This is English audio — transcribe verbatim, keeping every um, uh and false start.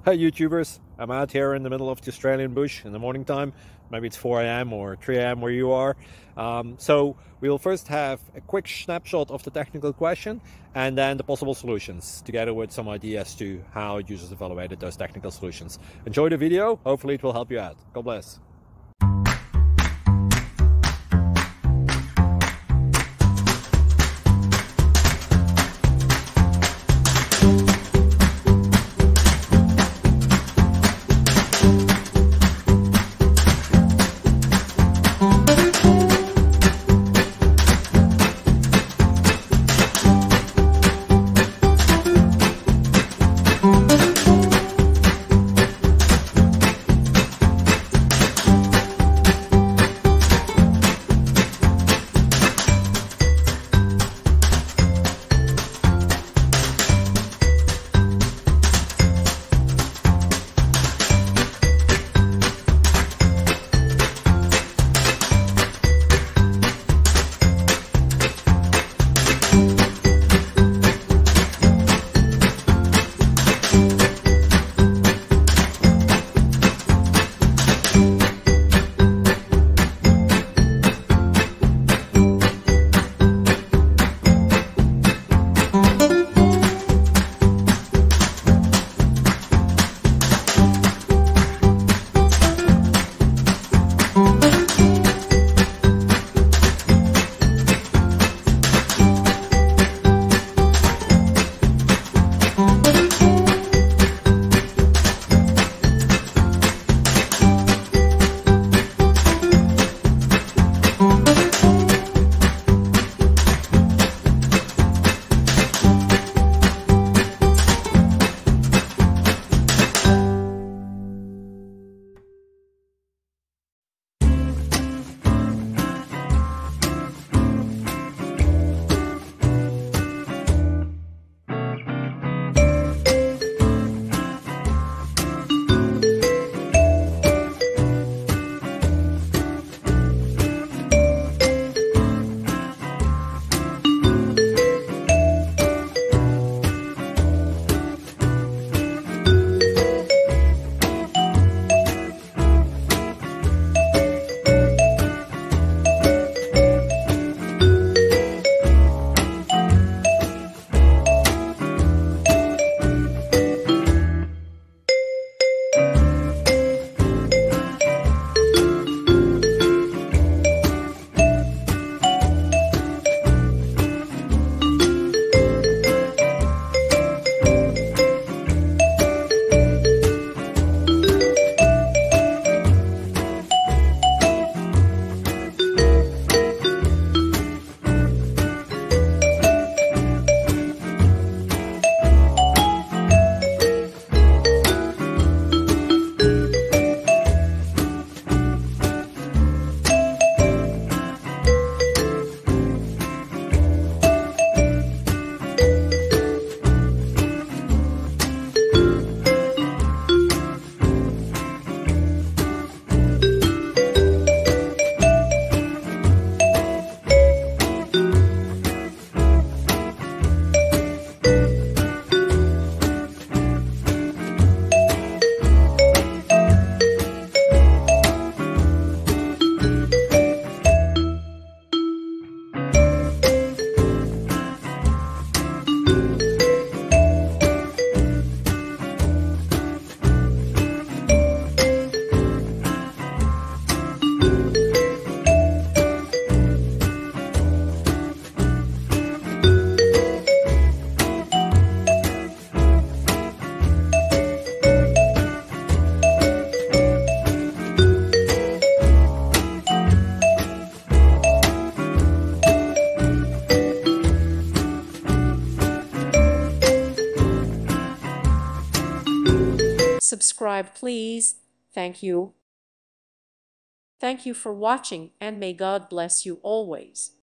Hey YouTubers, I'm out here in the middle of the Australian bush in the morning time. Maybe it's four A M or three A M where you are. Um, so we'll first have a quick snapshot of the technical question and then the possible solutions, together with some ideas to how users evaluated those technical solutions. Enjoy the video, hopefully it will help you out. God bless. Subscribe, please. Thank you. Thank you for watching, and may God bless you always.